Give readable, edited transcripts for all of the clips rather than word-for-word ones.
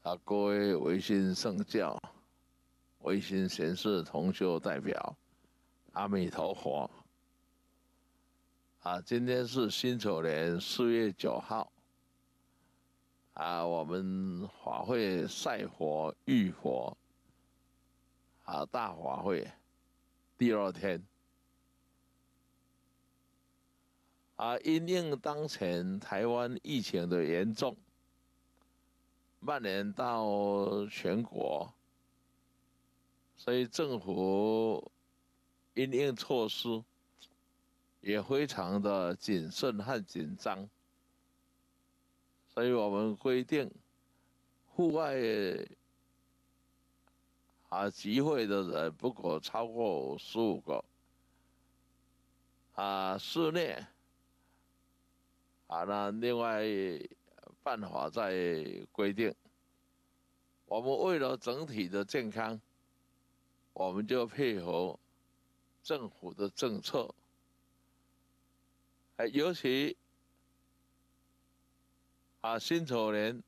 各位维新圣教、维新贤士同修代表，阿弥陀佛！今天是辛丑年4月9号，我们法会赛佛浴佛大法会第二天因应当前台湾疫情的严重，蔓延到全国，所以政府因应措施也非常的谨慎和紧张，所以我们规定户外集会的人不可超过15个室内那另外办法再规定。我们为了整体的健康，我们就配合政府的政策，尤其辛丑年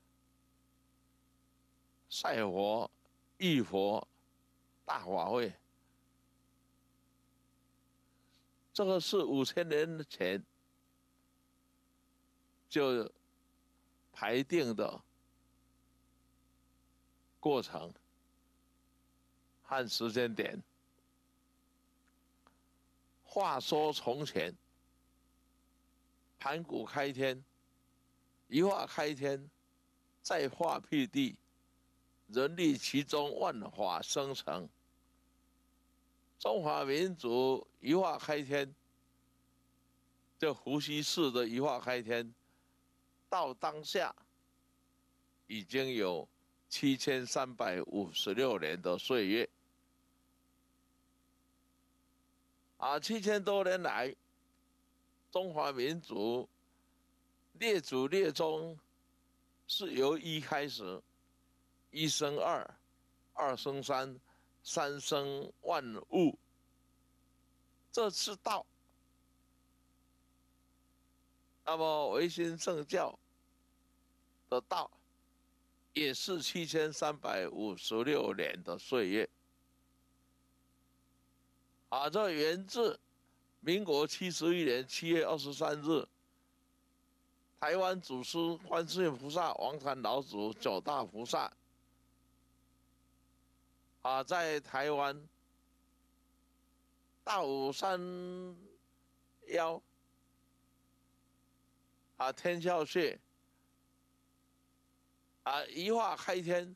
赛佛、浴佛大法会，这个是5000年前就排定的过程和时间点。话说从前，盘古开天，一化开天，再化辟地，人力其中，万法生成。中华民族一化开天，这伏羲氏的一化开天，到当下已经有7356年的岁月。7000多年来，中华民族列祖列宗是由一开始，一生二，二生三，三生万物，这是道。那么维新圣教的道也是7356年的岁月。这源自民国71年7月23日，台湾祖师观世音菩萨、王禅老祖9大菩萨在台湾大武山腰天笑穴一化开天，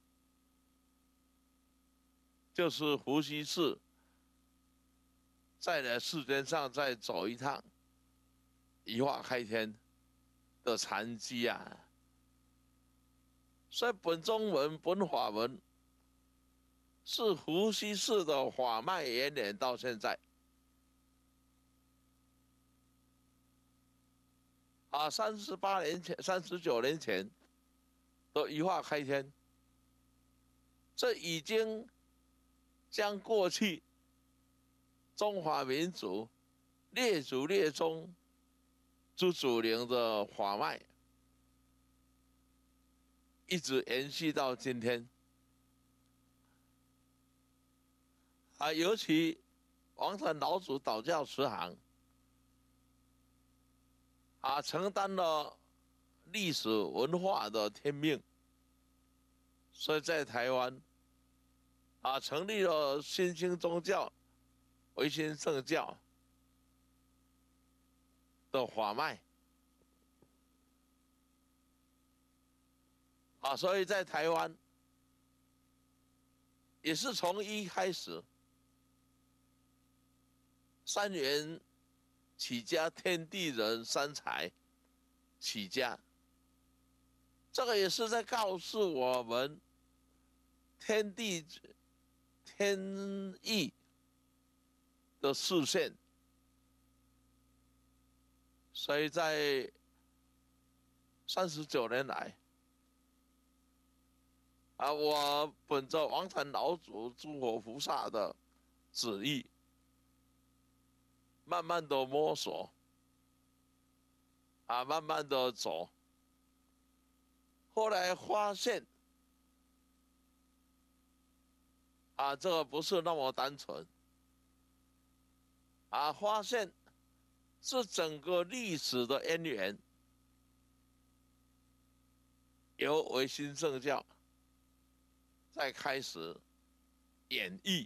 就是伏羲氏在来世间上再走一趟一化开天的禅机所以本宗文、本法文是伏羲氏的法脉延绵到现在。39年前的一化开天，这已经将过去中华民族列祖列宗之祖灵的法脉一直延续到今天尤其王禅老祖导教慈航承担了历史文化的天命，所以在台湾成立了新兴宗教维新圣教的法脉所以在台湾也是从一开始，三元起家，天地人三才起家，这个也是在告诉我们天地天意的视线。所以在39年来我本着王禅老祖诸佛菩萨的旨意，慢慢的摸索慢慢的走，后来发现这个不是那么单纯发现是整个历史的渊源由维新政教再开始演绎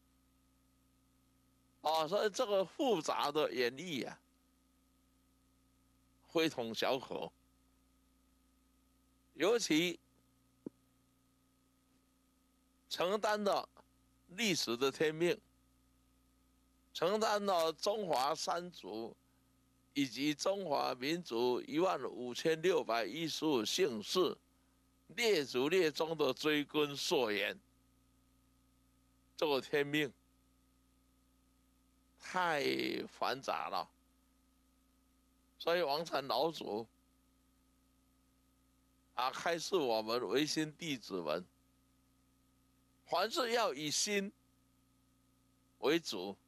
所以这个复杂的演绎非同小可，尤其承担了历史的天命，承担了中华三族以及中华民族15615姓氏列祖列宗的追根溯源，这个天命太繁杂了，所以王禅老祖开示我们维新弟子们，凡事要以心为主，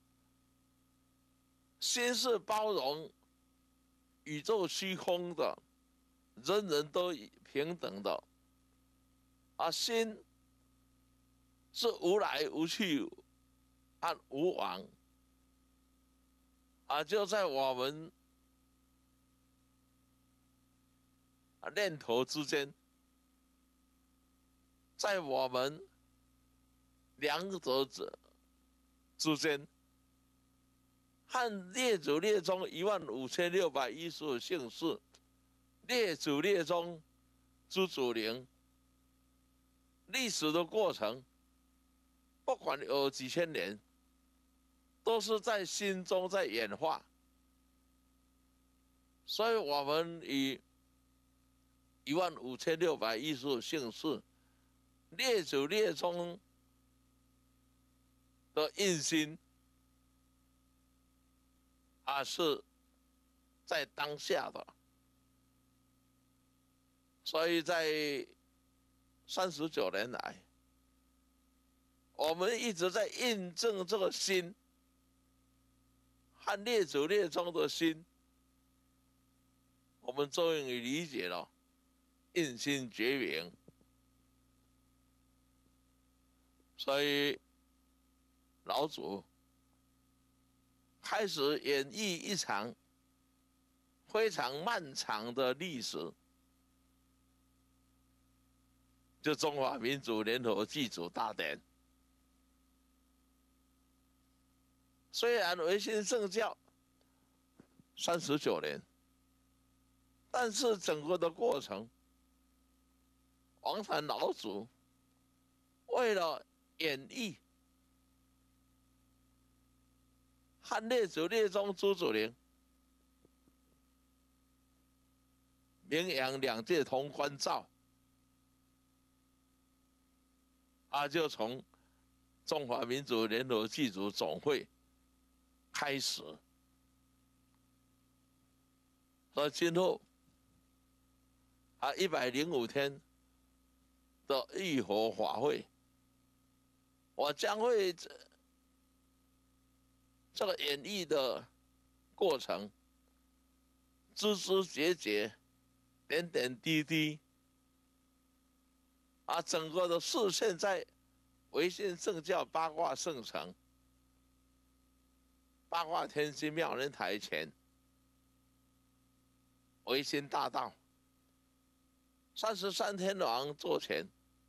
心是包容宇宙虚空的，人人都平等的心是无来无去和无往就在我们念头之间，在我们两者之间，和列祖列宗15615姓氏，列祖列宗之祖灵，历史的过程，不管有几千年，都是在心中在演化。所以我们以15615姓氏，列祖列宗的印心是在当下的，所以在39年来，我们一直在印证这个心和列祖列宗的心，我们终于理解了印心绝缘，所以老祖开始演绎一场非常漫长的历史，就中华民族联合祭祖大典。虽然维新政教39年，但是整个的过程，王禅老祖为了演绎和列祖列宗诸祖灵名扬两界同关照就从中华民族联合祭祖总会开始，所以今后105天的浴火法会，我将会这个演绎的过程，枝枝节节、点点滴滴整个的视线在维新政教八卦圣城、八卦天心庙人台前，维新大道33天王座前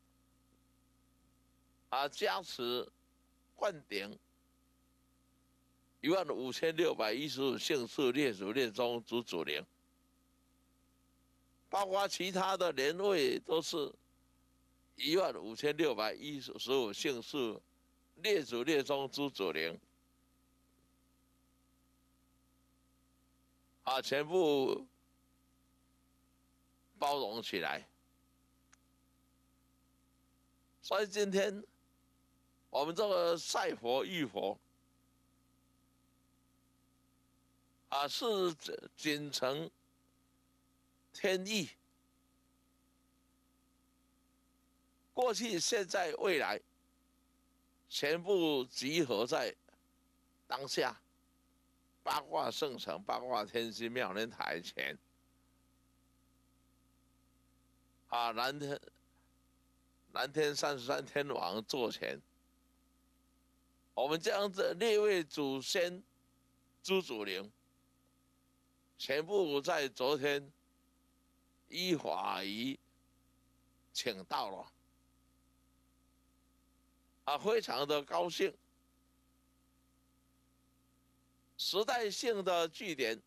加持灌顶15615姓氏列祖列宗诸祖灵，包括其他的年位都是15615姓氏列祖列宗诸祖灵全部包容起来。所以今天我们这个赛佛浴佛是锦城天意，过去、现在、未来，全部集合在当下八卦圣城、八卦天心庙人台前蓝天33天王座前我们将这6位祖先朱祖陵，全部在昨天依法仪请到了，非常的高兴。时代性的据点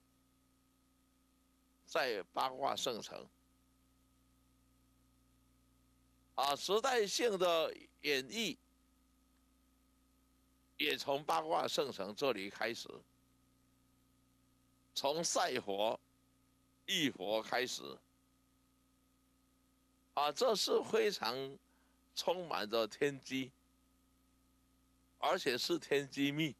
在八卦圣城，时代性的演绎也从八卦圣城这里开始，从赛佛、浴佛开始，这是非常充满着天机，而且是天机密。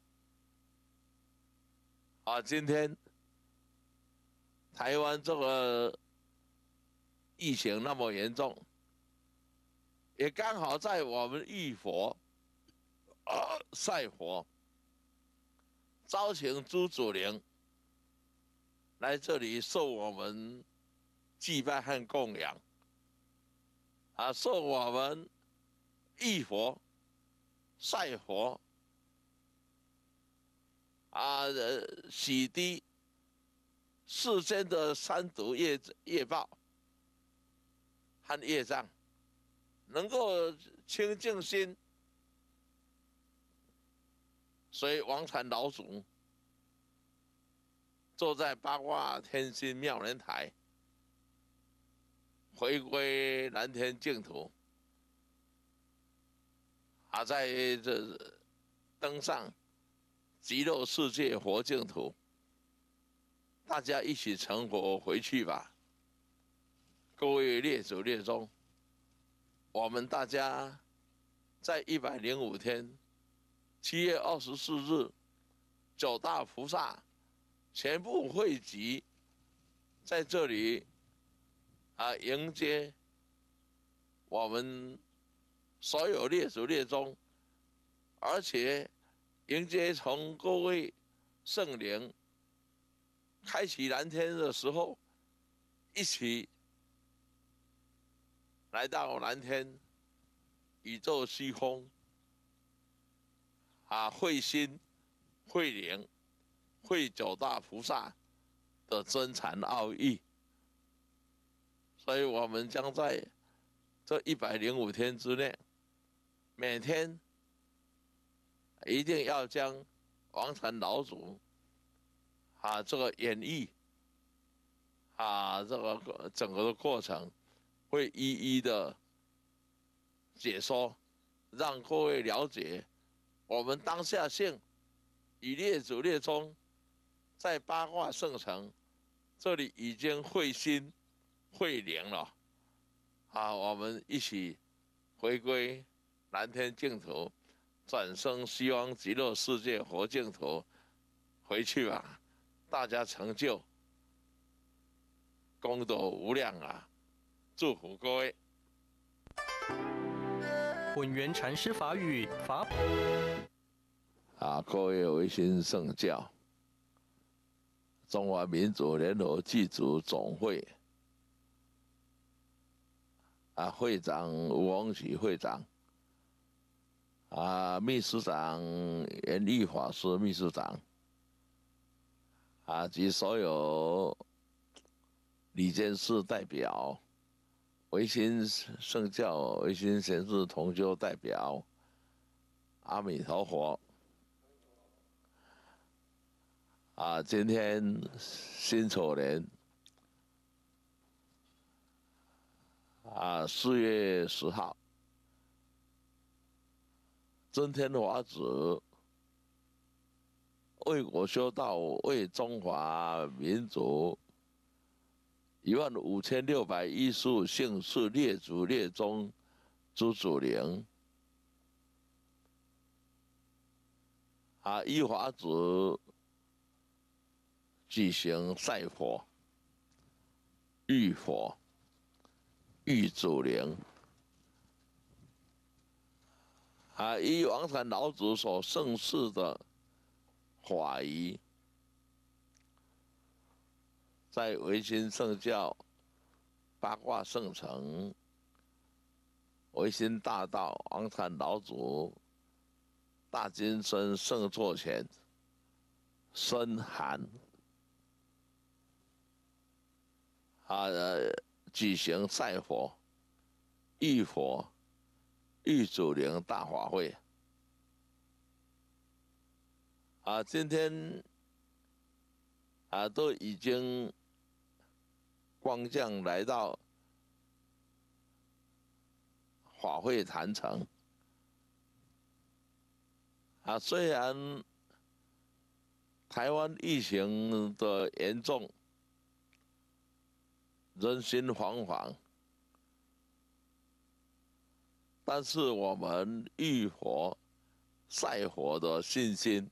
今天台湾这个疫情那么严重，也刚好在我们浴佛、赛佛，招请朱祖陵来这里受我们祭拜和供养，受我们浴佛、赛佛，洗涤世间的三毒业报和业障，能够清净心。所以王禅老祖坐在八卦天心妙莲台，回归蓝天净土，在这登上极乐世界佛净土，大家一起成佛回去吧。各位列祖列宗，我们大家在105天7月24日9大菩萨全部汇集在这里，迎接我们所有列祖列宗，而且迎接从各位圣灵开启蓝天的时候，一起来到蓝天宇宙虚空，会心、会灵、会9大菩萨的真禅奥义。所以我们将在这105天之内，每天一定要将王禅老祖这个演绎这个整个的过程会一一的解说，让各位了解我们当下性与列祖列宗在八卦圣城这里已经会心会灵了，我们一起回归蓝天净土，转生西方极乐世界佛净土，回去吧，大家成就，功德无量啊！祝福各位。 混元禅师法语法各位维新圣教，中华民族联合祭祖总会会长吴宏启会长，秘书长严立法师秘书长，及所有理监事代表、维新圣教、维新贤士同修代表，阿弥陀佛。今天辛丑年4月10号，真天法子为我修道，为中华民族15615姓氏列祖列宗朱祖陵，依法子举行赛佛、浴佛、浴祖陵，依王禅老祖所盛世的法仪，在维新圣教八卦圣城维新大道王禅老祖大金孙圣座前深寒举行赛佛、浴佛、浴祖灵大法会今天都已经光降来到法会坛城虽然台湾疫情的严重，人心惶惶，但是我们浴佛、赛佛的信心，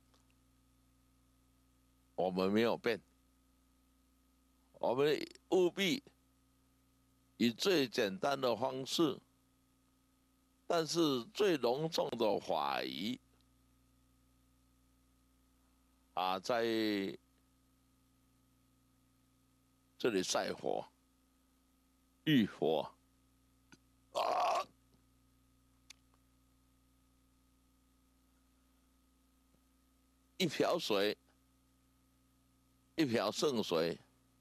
我们没有变。我们务必以最简单的方式，但是最隆重的法仪在这里赛佛、浴佛一瓢水，一瓢圣水，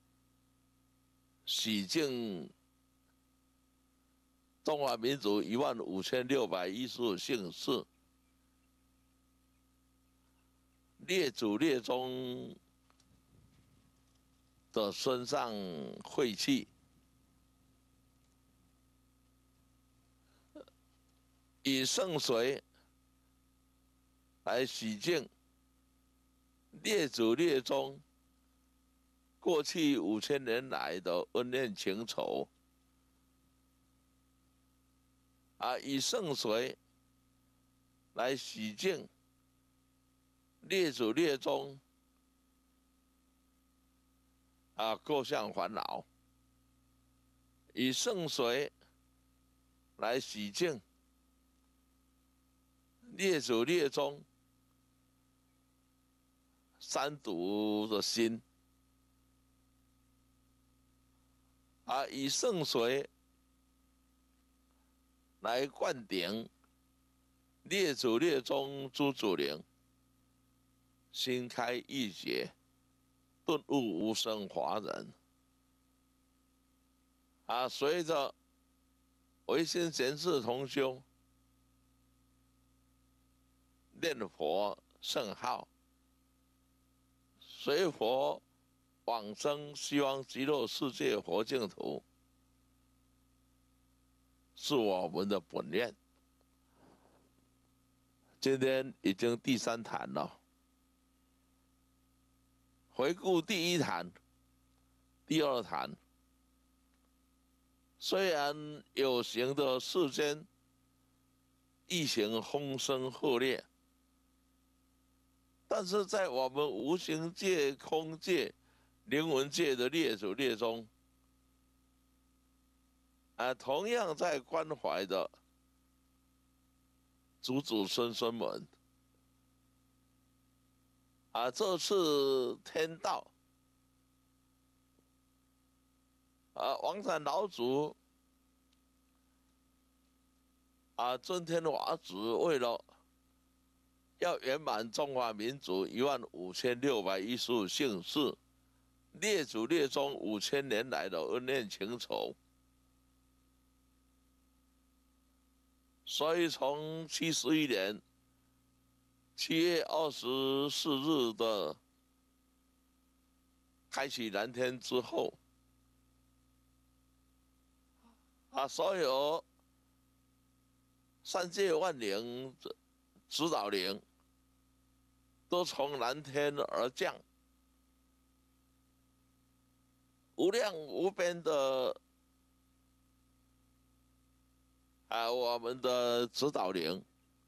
洗净中华民族15615姓氏，列祖列宗的身上晦气，以圣水来洗净列祖列宗过去5000年来的恩怨情仇以圣水来洗净列祖列宗各项烦恼，以圣水来洗净列祖列宗三毒的心以圣水来灌顶列祖列宗诸祖灵，心开意解，顿悟无生华人随着唯心贤士同修念佛圣号，随佛往生西方极乐世界佛净土，是我们的本愿。今天已经第3坛了，回顾第1坛、第2坛，虽然有形的世间疫情风声鹤唳，但是在我们无形界、空界、灵魂界的列祖列宗同样在关怀的祖祖孙孙们这次天道王禅老祖尊天法旨，为了要圆满中华民族15615姓氏列祖列宗5000年来的恩怨情仇，所以从71年7月24日的开启蓝天之后所有3界万灵指导灵都从蓝天而降，无量无边的我们的指导灵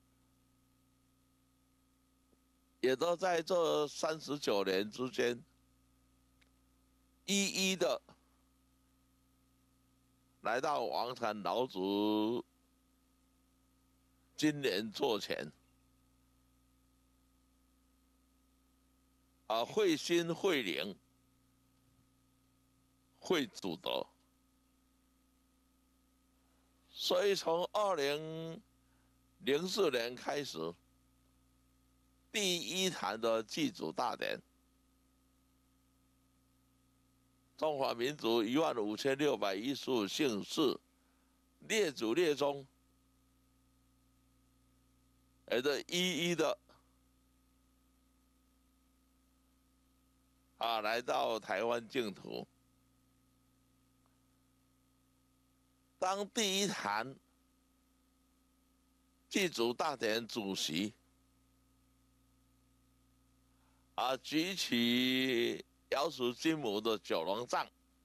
也都在这39年之间一一的来到王禅老祖今年座前会心会灵会祖德，所以从2004年开始第一坛的祭祖大典，中华民族15615姓氏列祖列宗，都一一的来到台湾净土。当第一坛祭祖大典主席举起瑶属金母的九龙杖，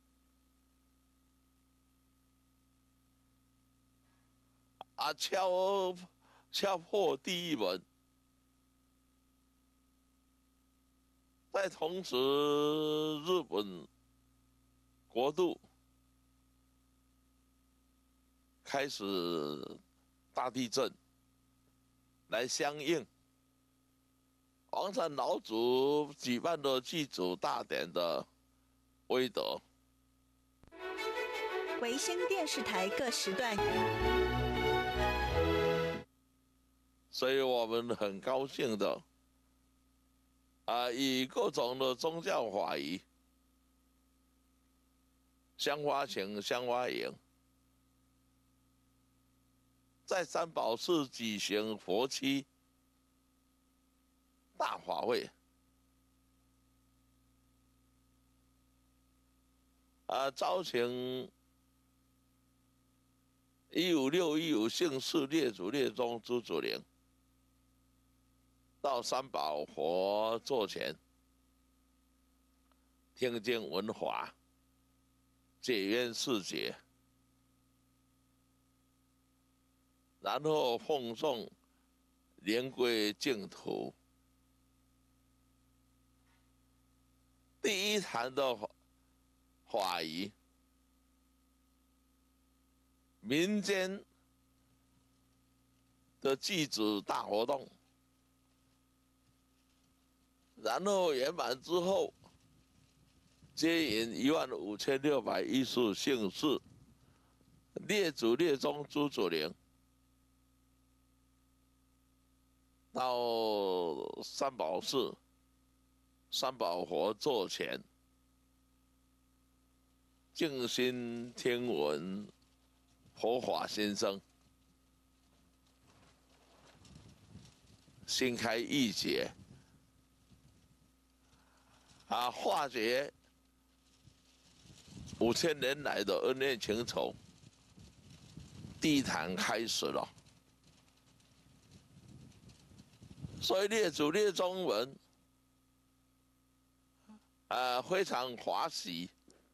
敲破第一门，在同时日本国度开始大地震来相应。王禅老祖举办的祭祖大典的威德。 维新电视台各时段。 所以我们很高兴的以各种的宗教法仪，香花情、香花营，在三宝寺举行佛七大法会，招请15615姓氏列祖列宗诸祖灵到三宝佛座前听经闻法，解冤释结，然后奉送灵归净土。第一坛的法仪，民间的祭祖大活动，然后圆满之后，接引15615姓氏列祖列宗诸祖灵到三宝寺三宝佛座前，静心听闻佛法心声，心开意解，化解5000年来的恩怨情仇，第一坛开始了。所以列祖列宗们非常欢喜，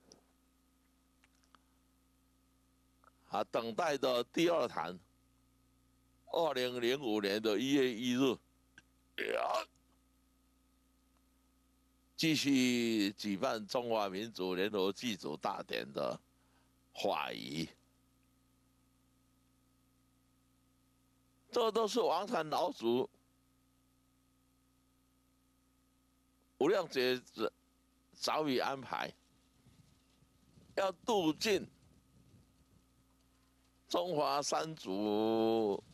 等待的第二坛，2005年的1月1日，继续举办中华民族联合祭祖大典的法仪。这都是王禅老祖无量劫早已安排，要度尽中华三族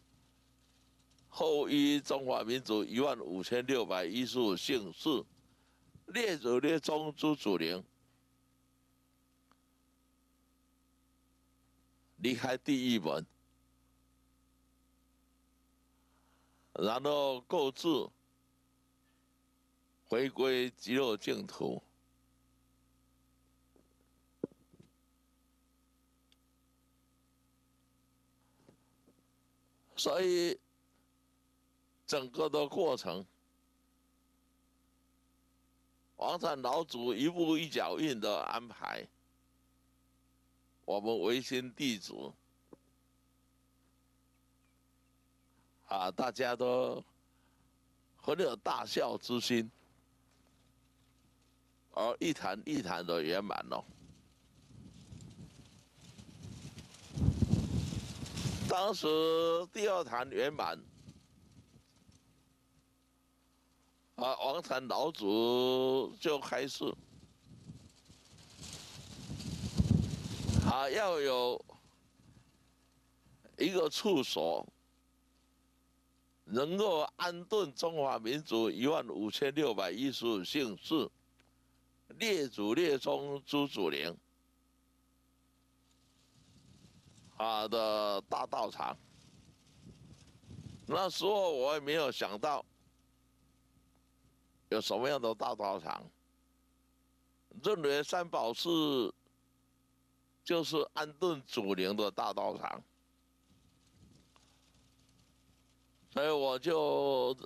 后裔中华民族15615姓氏列祖列宗诸祖灵，离开地狱门，然后购置回归极乐净土。所以整个的过程，王禅老祖一步一脚印的安排，我们维新弟子大家都很有大孝之心，而一坛一坛的圆满了。当时第二坛圆满，王禅老祖就开始要有一个处所能够安顿中华民族15615姓氏，列祖列宗诸祖灵的大道场。那时候我也没有想到有什么样的大道场，认为三宝寺就是安顿祖灵的大道场，所以我就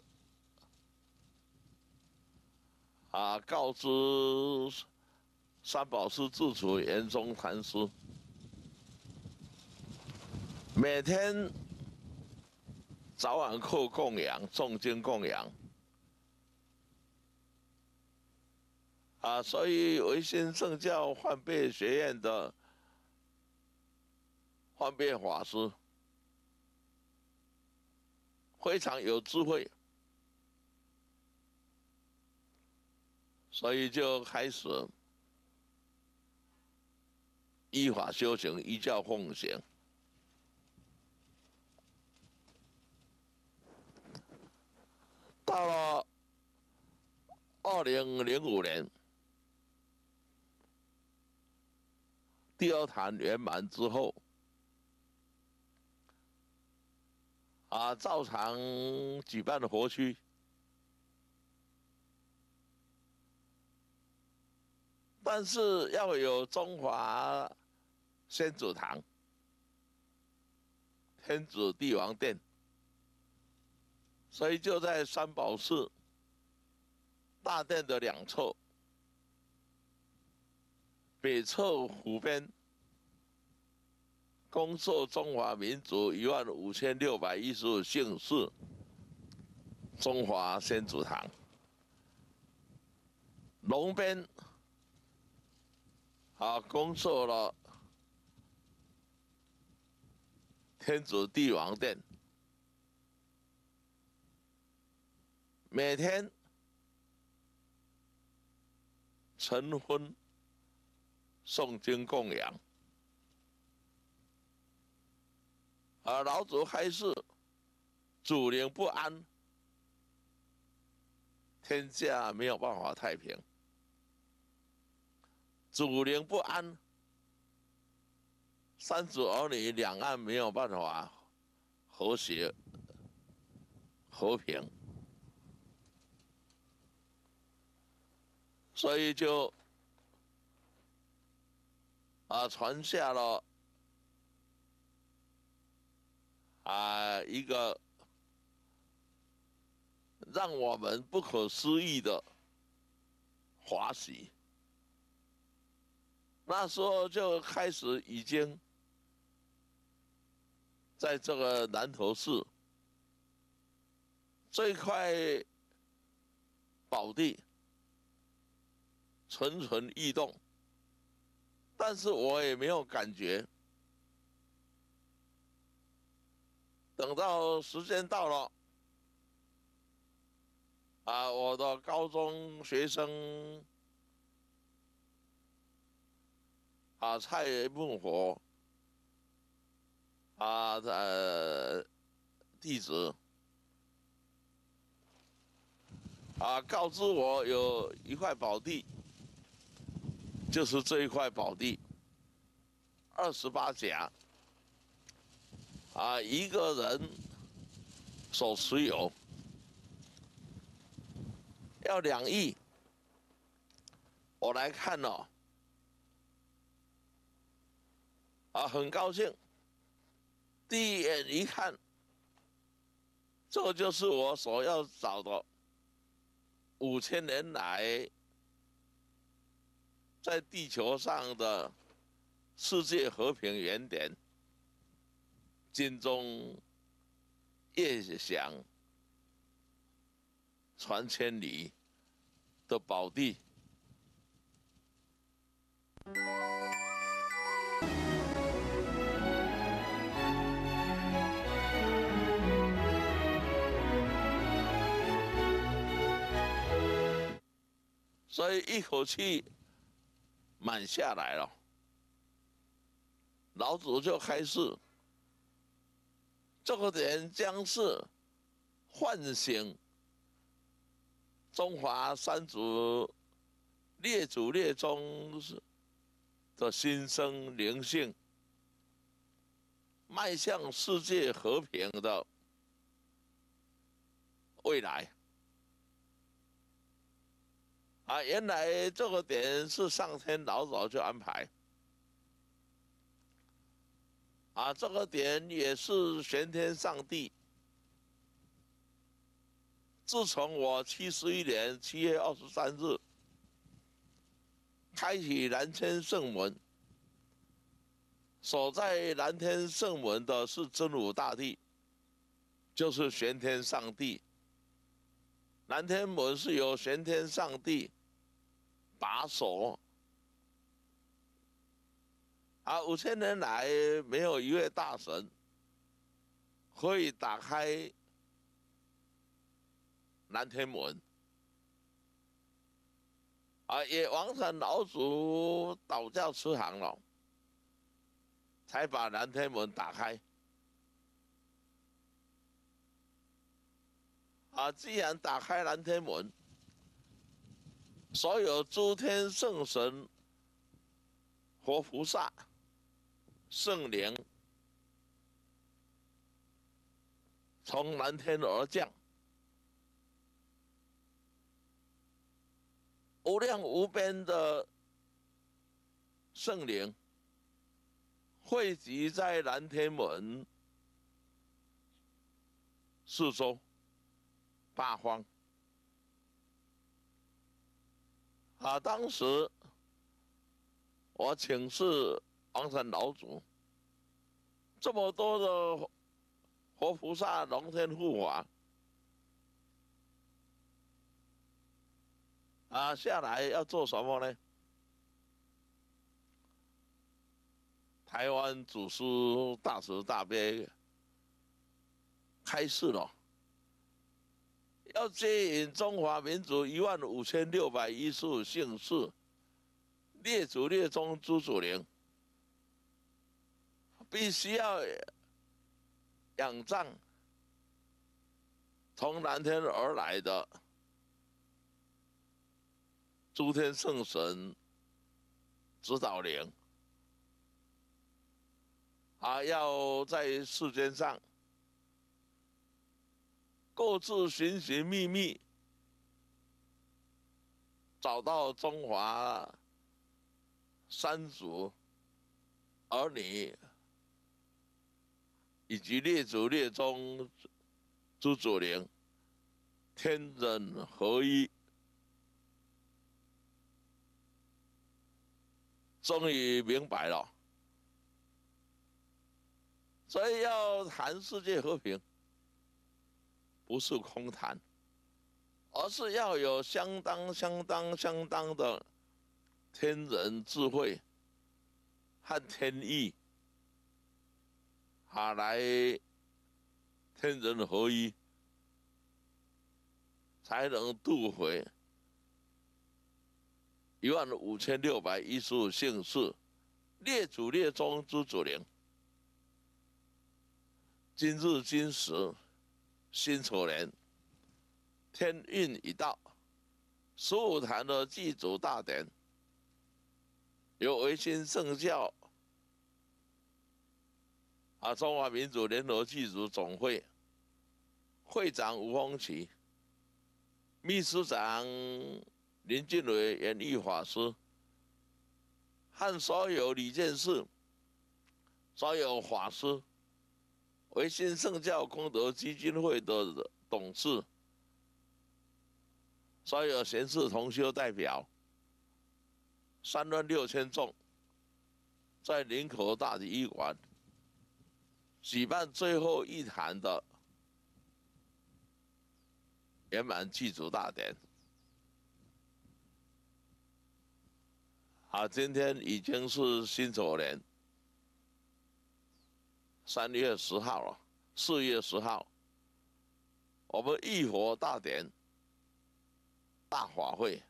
告知三宝寺自主圆宗禅师，每天早晚课供养，诵经供养。所以维新圣教幻变学院的幻变法师非常有智慧，所以就开始依法修行，依教奉行。到了2005年，第二坛圆满之后，照常举办活区，但是要有中华先祖堂、天子帝王殿，所以就在三宝寺大殿的两侧，北侧湖边恭受中华民族15615姓氏中华先祖堂，龙边恭受了天子帝王殿，每天晨昏诵经供养。老祖开示，祖灵不安，天下没有办法太平；祖灵不安，三子儿女两岸没有办法和谐和平，所以就传下了一个让我们不可思议的华喜。那时候就开始已经在这个南投寺这块宝地蠢蠢欲动，但是我也没有感觉。等到时间到了，我的高中学生蔡孟火弟子告知我有一块宝地，就是这一块宝地，28甲。一个人所持有，要2亿。我来看了，很高兴。第一眼一看，这就是我所要找的5000年来在地球上的世界和平原点。金钟夜响传千里的宝地。所以一口气买下来了，老祖就开示。这个点将是唤醒中华三族列祖列宗的心声灵性，迈向世界和平的未来。原来这个点是上天老早就安排。这个点也是玄天上帝自从我71年7月23日开启南天圣门，守在南天圣门的是真武大帝，就是玄天上帝。南天门是由玄天上帝把守。5000年来没有一位大神可以打开南天门。也王禅老祖倒教慈航了，才把南天门打开。既然打开南天门，所有诸天圣神、活菩萨、圣灵从南天而降，无量无边的圣灵汇集在南天门四周八方。当时我请示王禅老祖，这么多的活菩萨、龙天护法下来要做什么呢？台湾祖师大慈大悲开示了，要接引中华民族15615姓氏列祖列宗诸祖灵，必须要仰仗从南天而来的诸天圣神指导灵，要在世间上各自寻寻觅觅，找到中华三族儿女以及列祖列宗诸祖灵天人合一，终于明白了。所以要谈世界和平，不是空谈，而是要有相当的天人智慧和天意，来天人合一，才能渡回15615姓氏列祖列宗诸祖灵。今日今时辛丑年，天运已到，15坛的祭祖大典，由维新圣教中华民族联合祭祖总会会长吴峰奇、秘书长林俊伟演艺法师和所有理监事、所有法师、维新圣教功德基金会的董事、所有贤士同修代表36000众，在林口大体育馆举办最后一坛的圆满祭祖大典。今天已经是辛丑年3月10号了，4月10号，我们浴火大典大法会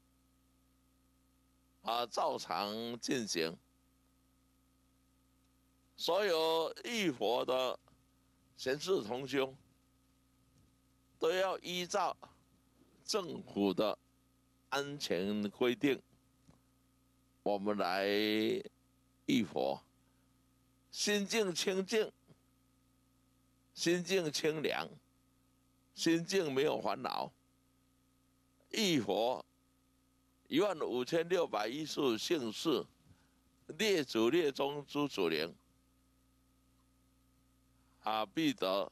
照常进行。所有浴火的贤士同修都要依照政府的安全规定，我们来浴佛，心境清净，心境清凉，心境没有烦恼。浴佛15615姓氏，列祖列宗诸祖灵，必得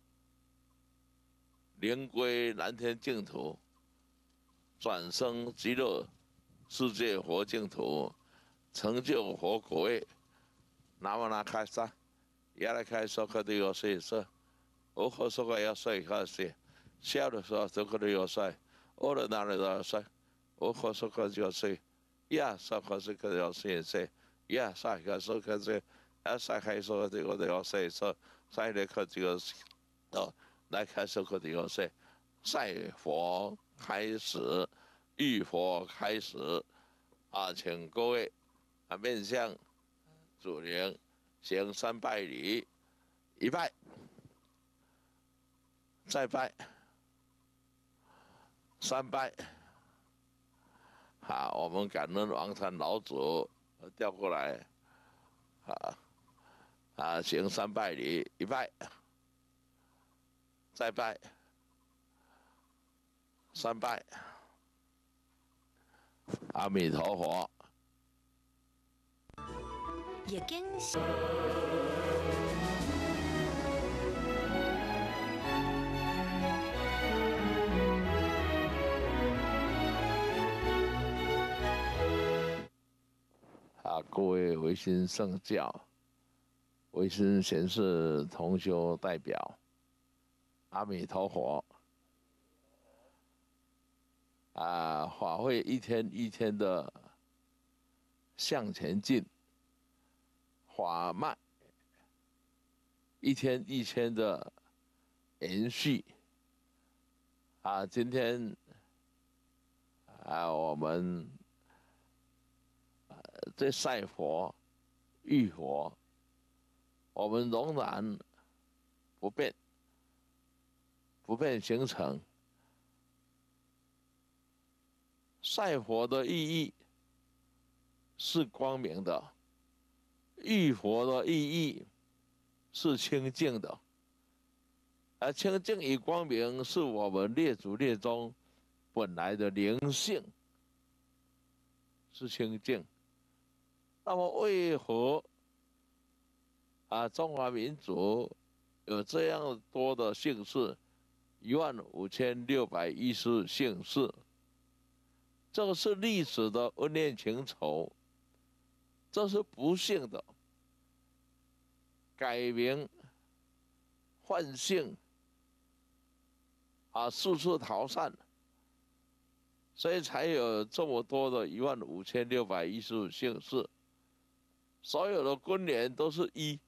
灵归南天净土，转生极乐世界佛净土，成就佛果位。那么呢，开始，也来开始可都有岁数，我可说个要岁开始，小的时候都可能有岁，我的哪里都有岁，我可说个就岁，呀，说可是可要岁岁，呀，啥个说可是，啥开说这个都要岁数，啥的可这个，来开始可都有岁，赛佛开始，浴佛开始，请各位面向祖灵行3拜礼，1拜，再拜，3拜。我们感恩王禅老祖调过来，行3拜礼，1拜，再拜，3拜，阿弥陀佛。 也跟各位维新圣教、维新贤士同修代表，阿弥陀佛。法会一天一天的向前进，法脉一天一天的延续。今天我们在赛佛、浴佛，我们仍然不变，不变形成。赛佛的意义是光明的，浴佛的意义是清净的。而清净与光明是我们列祖列宗本来的灵性，是清净。那么为何中华民族有这样多的姓氏，15610姓氏？这是历史的恩怨情仇，这是不幸的。改名换姓，四处逃散，所以才有这么多的15615姓氏。所有的根源都是一，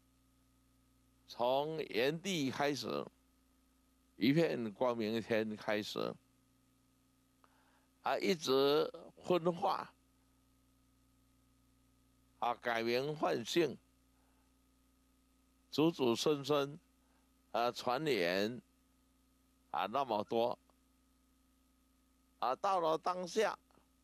从炎帝开始，一片光明天开始，一直分化，改名换姓，祖祖孙孙，传言，那么多，到了当下，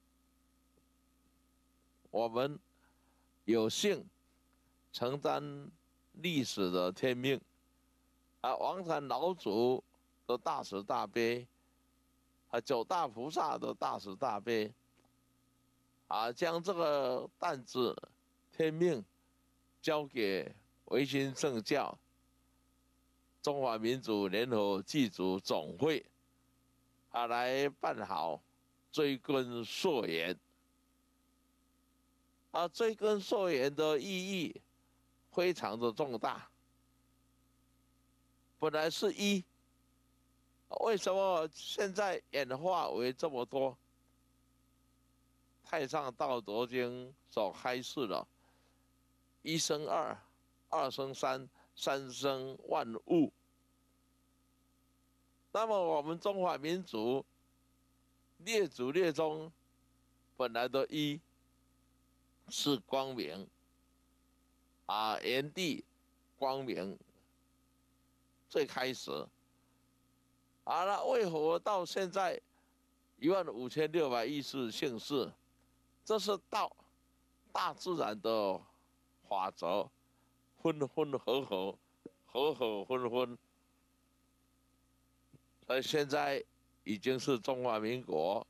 我们有幸承担历史的天命，王禅老祖的大慈大悲，九大菩萨的大慈大悲，将这个担子天命交给维新圣教中华民族联合祭祖总会，来办好追根溯源。追根溯源的意义非常的重大。本来是一，为什么现在演化为这么多？太上道德经所开示了，一生二，二生三，三生万物。那么我们中华民族列祖列宗本来的一是光明，炎帝光明最开始， 那为何到现在15614姓氏？这是大自然的法则，分分合合，合合分分。所以现在已经是中华民国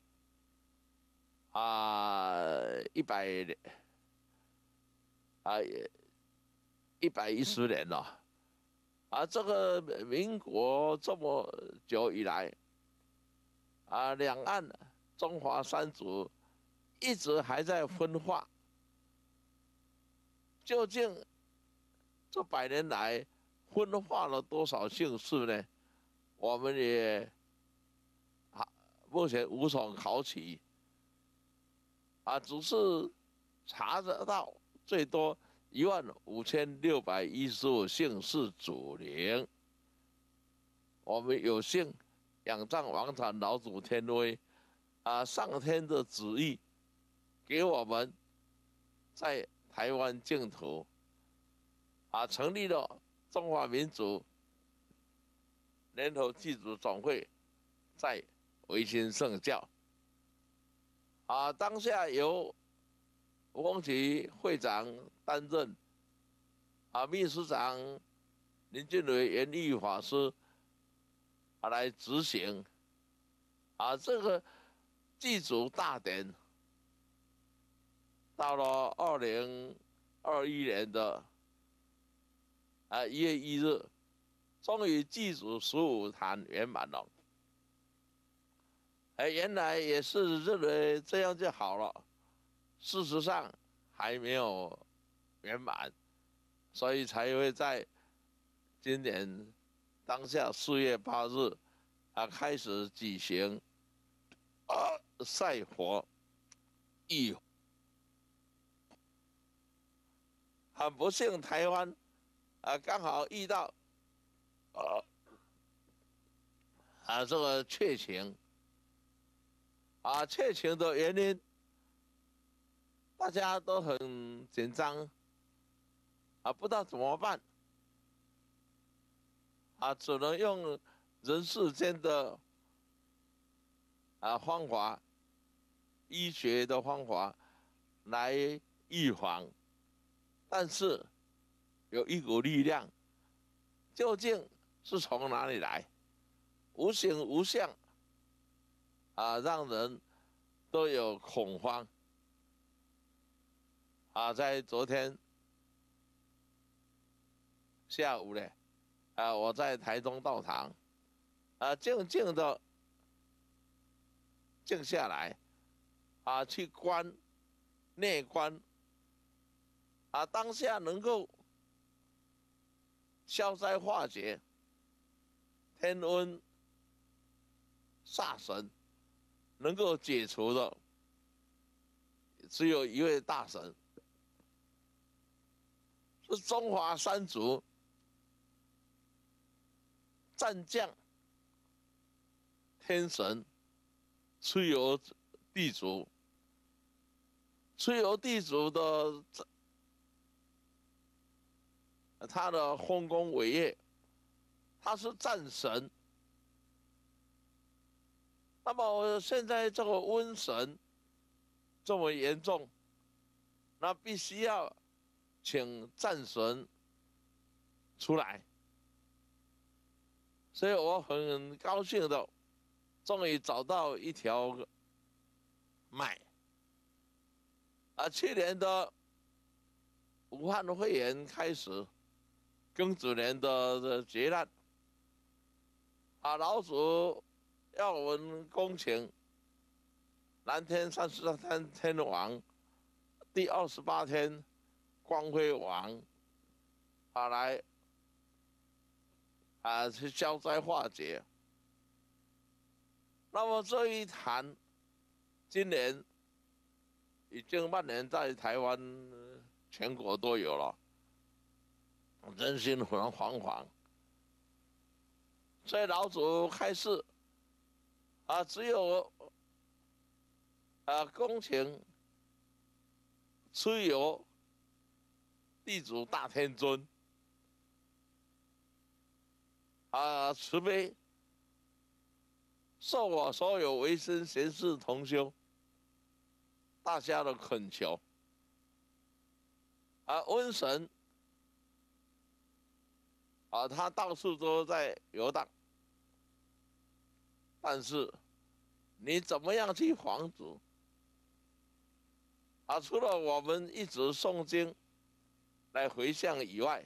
100110年了。这个民国这么久以来，两岸中华三族一直还在分化。究竟这100年来分化了多少姓氏呢？我们也目前无从考起。只是查得到最多15615姓氏祖灵。我们有幸仰仗王禅老祖天威，上天的旨意，给我们在台湾净土成立了中华民族联合祭祖总会，在维新圣教。当下由吴峰奇会长担任，秘书长林俊伟元义法师来执行。这个祭祖大典到了2021年的1月1日，终于祭祖15坛圆满了。原来也是认为这样就好了，事实上还没有圆满，所以才会在今年当下4月8日开始举行赛佛义。很不幸，台湾刚好遇到这个确情。确情的原因，大家都很紧张，不知道怎么办，只能用人世间的方法，医学的方法来预防。但是有一股力量，究竟是从哪里来？无形无相。让人都有恐慌。在昨天下午呢，我在台中道场，静静的静下来，去内观，当下能够消灾化解，天瘟煞神。能够解除的只有一位大神，是中华三族战将天神蚩尤地主。蚩尤地主的他的丰功伟业，他是战神。那么现在这个瘟神这么严重，那必须要请战神出来，所以我很高兴的，终于找到一条脉。去年的武汉肺炎开始，庚子年的劫难，老祖要我们恭请南天33天王第28天光辉王来去消灾化解。那么这一坛今年已经蔓延在台湾全国都有了，人心惶惶。所以老祖开示只有恭请蚩尤地主大天尊慈悲受我所有维生贤士同修大家的恳求，瘟神他到处都在游荡，但是你怎么样去防止？除了我们一直诵经来回向以外，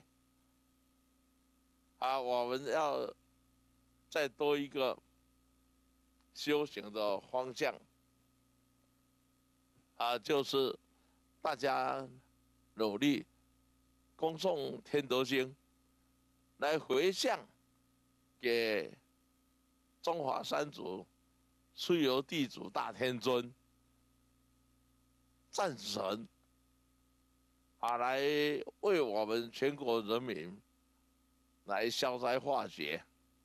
我们要再多一个修行的方向，就是大家努力恭诵天德经，来回向给中华三祖出游地主大天尊战神，来为我们全国人民来消灾化解，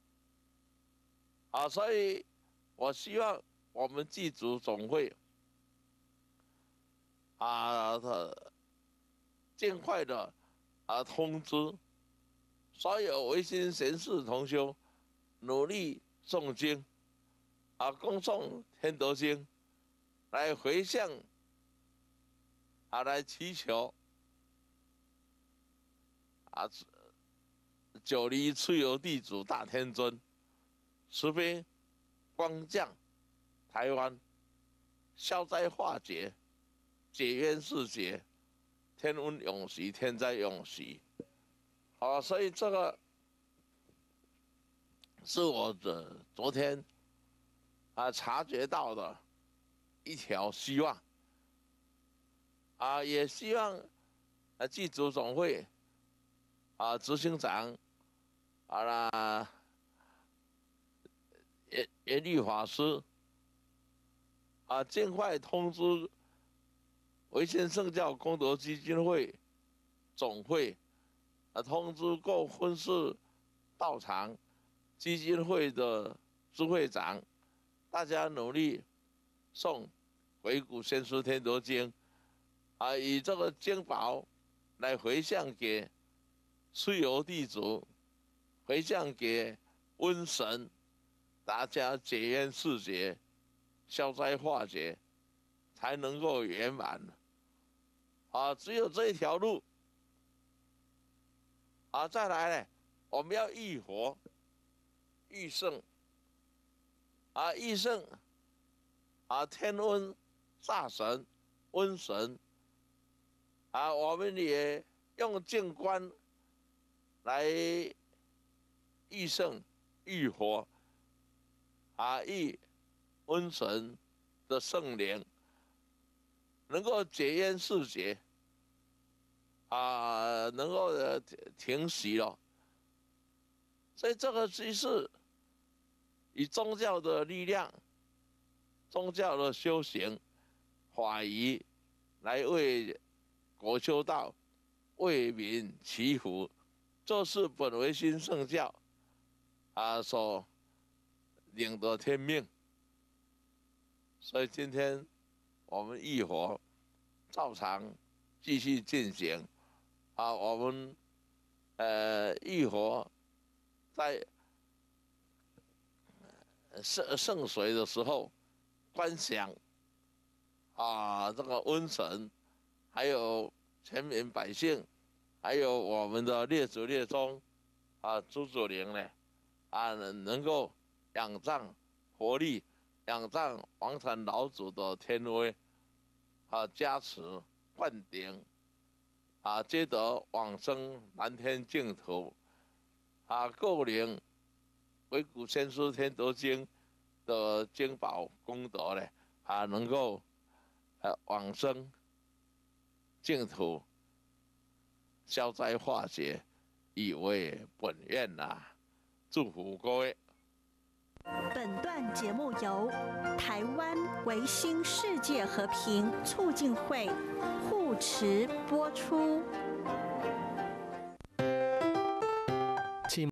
所以我希望我们祭祖总会尽快的通知所有维新贤士同修，努力诵经，恭诵天德经，来回向，来祈求，九黎出游地主大天尊慈悲光降台湾，消灾化解，解冤释结，天温永息，天灾永息。所以这个是我昨天察觉到的一条希望，也希望祭祖总会执行长严律法师尽快通知维新圣教功德基金会总会，通知各分寺道场基金会的支会长，大家努力诵回古先师天德经，以这个经宝来回向给出游地主，回向给瘟神，大家解冤释结，消灾化解，才能够圆满。只有这一条路。再来呢，我们要浴佛、浴圣，浴圣，天温煞神、瘟神，我们也用净观来浴圣、浴佛，浴瘟神的圣灵，能够解冤释结。能够停息了，所以这个即是以宗教的力量、宗教的修行、法仪来为国修道、为民祈福，这是本维新圣教所领的天命。所以今天我们浴佛照常继续进行。我们浴佛在圣水的时候观想这个瘟神，还有全民百姓，还有我们的列祖列宗祖祖灵呢能够仰仗佛力，仰仗王禅老祖的天威加持灌顶。皆得往生蓝天净土，够领维古先师天德经的经宝功德呢，能够往生净土，消灾化解，以为本愿祝福各位。 本段节目由台湾维新世界和平促进会护持播出。